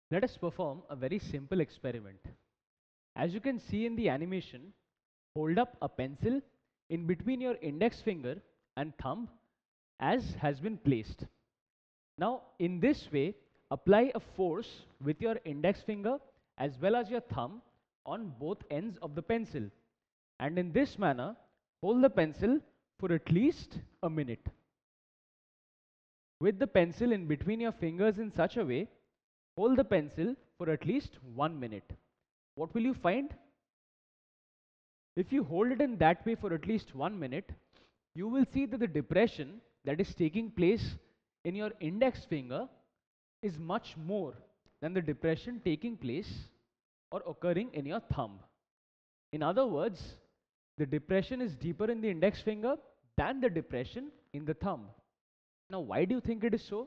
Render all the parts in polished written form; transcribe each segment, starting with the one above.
Let us perform a very simple experiment. As you can see in the animation, hold up a pencil in between your index finger and thumb as has been placed. Now, in this way, apply a force with your index finger as well as your thumb on both ends of the pencil. And in this manner, hold the pencil for at least a minute. With the pencil in between your fingers in such a way, hold the pencil for at least 1 minute. What will you find? If you hold it in that way for at least 1 minute, you will see that the depression that is taking place in your index finger is much more than the depression taking place or occurring in your thumb. In other words, the depression is deeper in the index finger than the depression in the thumb. Now, why do you think it is so?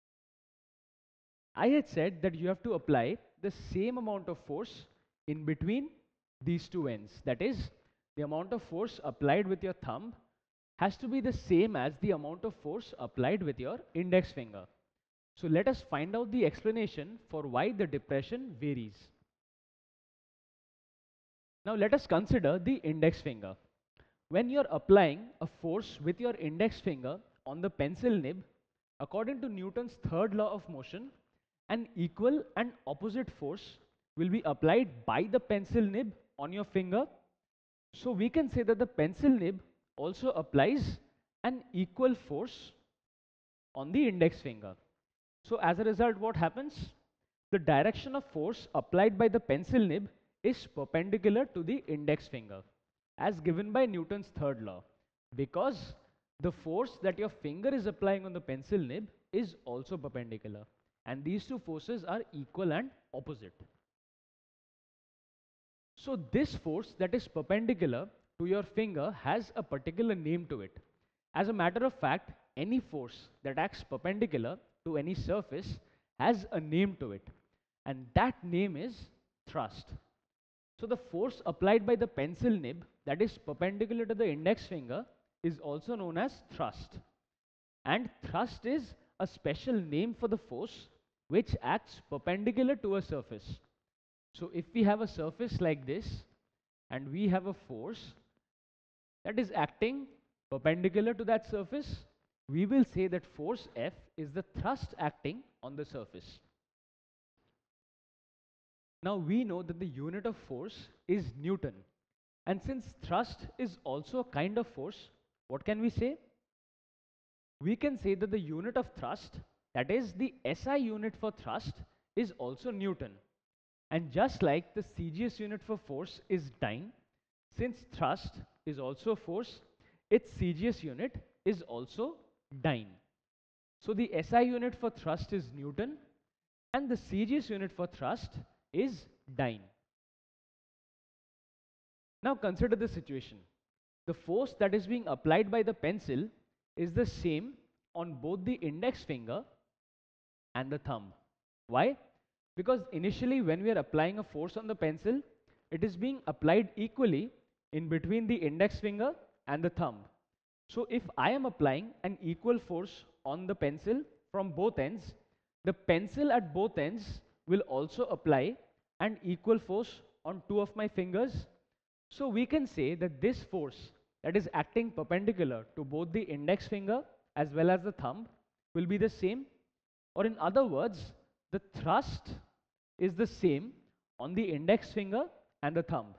I had said that you have to apply the same amount of force in between these two ends. That is, the amount of force applied with your thumb has to be the same as the amount of force applied with your index finger. So let us find out the explanation for why the depression varies. Now let us consider the index finger. When you're applying a force with your index finger on the pencil nib, according to Newton's third law of motion, an equal and opposite force will be applied by the pencil nib on your finger. So we can say that the pencil nib also applies an equal force on the index finger. So as a result, what happens? The direction of force applied by the pencil nib is perpendicular to the index finger, as given by Newton's third law, because the force that your finger is applying on the pencil nib is also perpendicular, and these two forces are equal and opposite. So this force that is perpendicular to your finger has a particular name to it. As a matter of fact, any force that acts perpendicular to any surface has a name to it, and that name is thrust. So the force applied by the pencil nib that is perpendicular to the index finger is also known as thrust. And thrust is a special name for the force which acts perpendicular to a surface. So if we have a surface like this and we have a force that is acting perpendicular to that surface, we will say that force F is the thrust acting on the surface. Now we know that the unit of force is Newton. And since thrust is also a kind of force, what can we say? We can say that the unit of thrust, that is the SI unit for thrust, is also Newton. And just like the CGS unit for force is dyne, since thrust is also force, its CGS unit is also dyne. So the SI unit for thrust is Newton and the CGS unit for thrust is dyne. Now consider the situation. The force that is being applied by the pencil is the same on both the index finger and the thumb. Why? Because initially when we are applying a force on the pencil, it is being applied equally in between the index finger and the thumb. So if I am applying an equal force on the pencil from both ends, the pencil at both ends will also apply an equal force on two of my fingers. So we can say that this force that is acting perpendicular to both the index finger as well as the thumb will be the same, or in other words, the thrust is the same on the index finger and the thumb.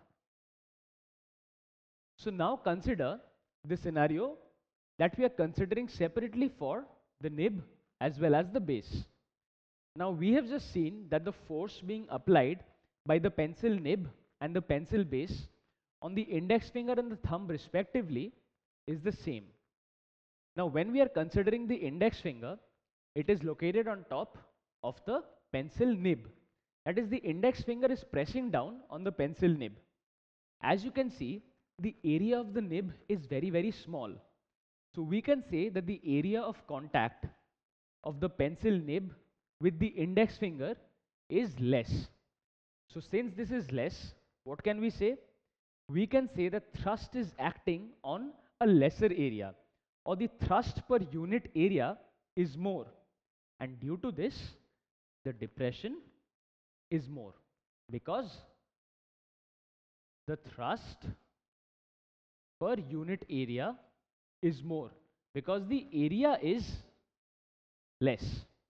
So now consider the scenario that we are considering separately for the nib as well as the base. Now we have just seen that the force being applied by the pencil nib and the pencil base on the index finger and the thumb respectively is the same. Now when we are considering the index finger, it is located on top of the pencil nib. That is, the index finger is pressing down on the pencil nib. As you can see, the area of the nib is very small. So we can say that the area of contact of the pencil nib with the index finger is less. So since this is less, what can we say? We can say that thrust is acting on a lesser area, or the thrust per unit area is more. And due to this, the depression is more, because the thrust per unit area is more, because the area is less.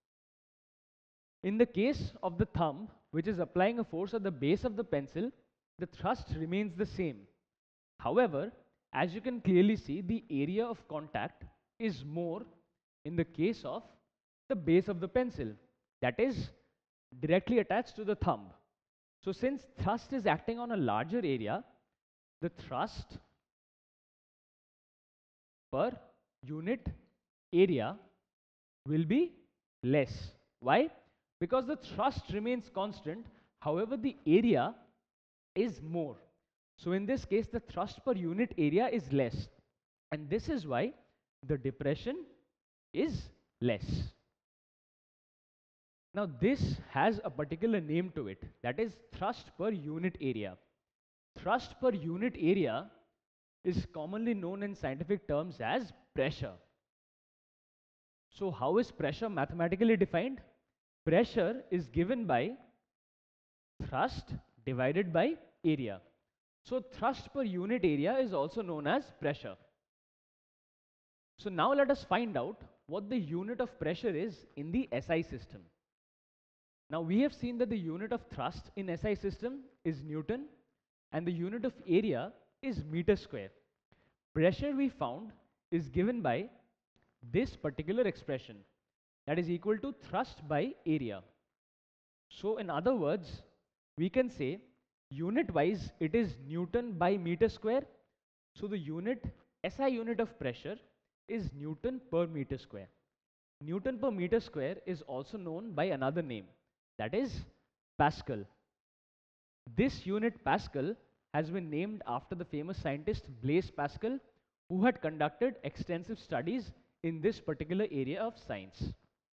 In the case of the thumb, which is applying a force at the base of the pencil, the thrust remains the same. However, as you can clearly see, the area of contact is more in the case of the base of the pencil, that is directly attached to the thumb. So since thrust is acting on a larger area, the thrust per unit area will be less. Why? Because the thrust remains constant, however the area is more. So in this case, the thrust per unit area is less, and this is why the depression is less. Now this has a particular name to it, that is thrust per unit area. Thrust per unit area is commonly known in scientific terms as pressure. So how is pressure mathematically defined? Pressure is given by thrust divided by area. So thrust per unit area is also known as pressure. So now let us find out what the unit of pressure is in the SI system. Now we have seen that the unit of thrust in SI system is Newton and the unit of area is meter square. Pressure we found is given by this particular expression, that is equal to thrust by area. So in other words, we can say unit wise it is Newton by meter square. So the unit SI unit of pressure is Newton per meter square. Newton per meter square is also known by another name, that is Pascal. This unit Pascal has been named after the famous scientist Blaise Pascal, who had conducted extensive studies in this particular area of science.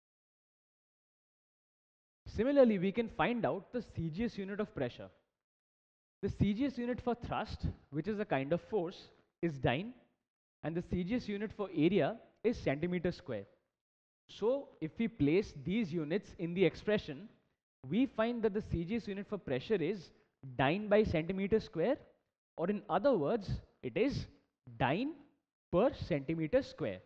Similarly, we can find out the CGS unit of pressure. The CGS unit for thrust, which is a kind of force, is dyne, and the CGS unit for area is centimeter square. So if we place these units in the expression, we find that the CGS unit for pressure is dyne by centimeter square, or in other words, it is dyne per centimeter square.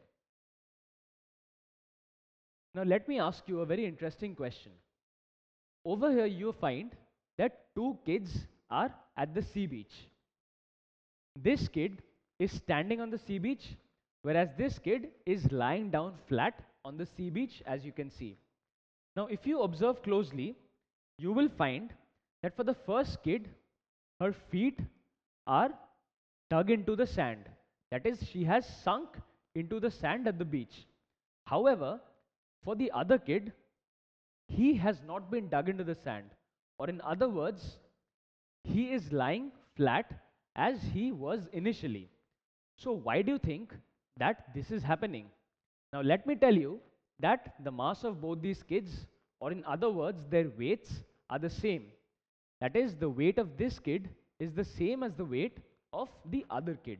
Now let me ask you a very interesting question. Over here you find that two kids are at the sea beach. This kid is standing on the sea beach, whereas this kid is lying down flat on the sea beach, as you can see. Now if you observe closely, you will find that for the first kid, her feet are dug into the sand. That is, she has sunk into the sand at the beach. However, for the other kid, he has not been dug into the sand, or in other words, he is lying flat as he was initially. So why do you think that this is happening? Now let me tell you that the mass of both these kids, or in other words, their weights are the same. That is, the weight of this kid is the same as the weight of the other kid.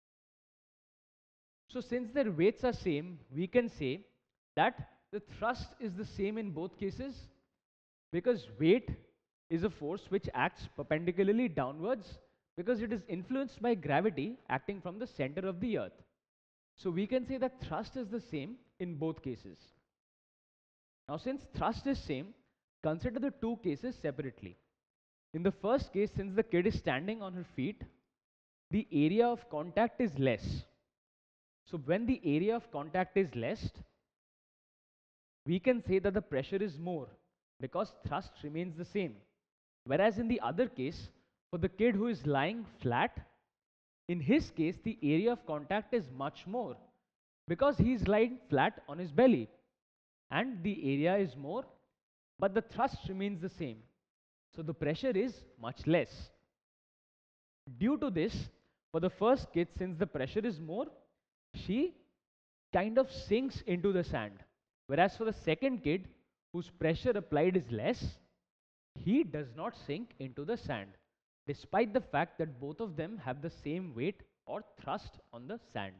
So since their weights are same, we can say that the thrust is the same in both cases, because weight is a force which acts perpendicularly downwards, because it is influenced by gravity acting from the center of the earth. So we can say that thrust is the same in both cases. Now since thrust is same, consider the two cases separately. In the first case, since the kid is standing on her feet, the area of contact is less. So when the area of contact is less, we can say that the pressure is more, because thrust remains the same. Whereas in the other case, for the kid who is lying flat, in his case the area of contact is much more, because he is lying flat on his belly, and the area is more, but the thrust remains the same. So the pressure is much less. Due to this, for the first kid, since the pressure is more, she kind of sinks into the sand. Whereas for the second kid, whose pressure applied is less, he does not sink into the sand, despite the fact that both of them have the same weight or thrust on the sand.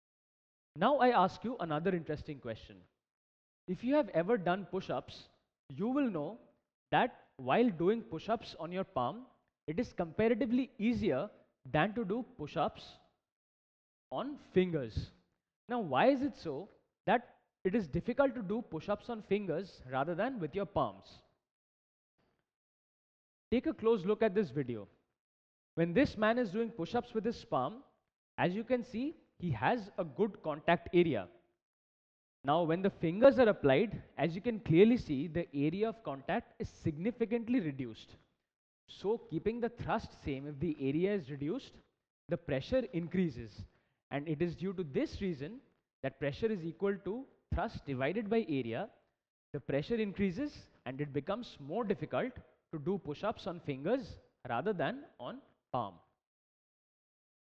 Now I ask you another interesting question. If you have ever done push-ups, you will know that while doing push-ups on your palm, it is comparatively easier than to do push-ups on fingers. Now, why is it so that it is difficult to do push-ups on fingers rather than with your palms? Take a close look at this video. When this man is doing push-ups with his palm, as you can see, he has a good contact area. Now, when the fingers are applied, as you can clearly see, the area of contact is significantly reduced. So, keeping the thrust same, if the area is reduced, the pressure increases. And it is due to this reason that pressure is equal to thrust divided by area. The pressure increases and it becomes more difficult to do push-ups on fingers rather than on palm.